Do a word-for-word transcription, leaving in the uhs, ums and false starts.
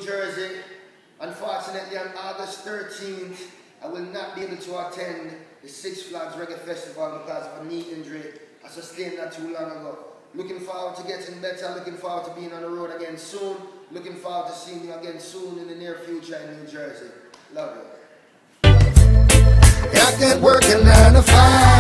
Jersey. Unfortunately, on August thirteenth, I will not be able to attend the Six Flags Reggae Festival because of a knee injury I sustained not too long ago. Looking forward to getting better, looking forward to being on the road again soon, looking forward to seeing you again soon in the near future in New Jersey. Love you. I can't work a nine to five.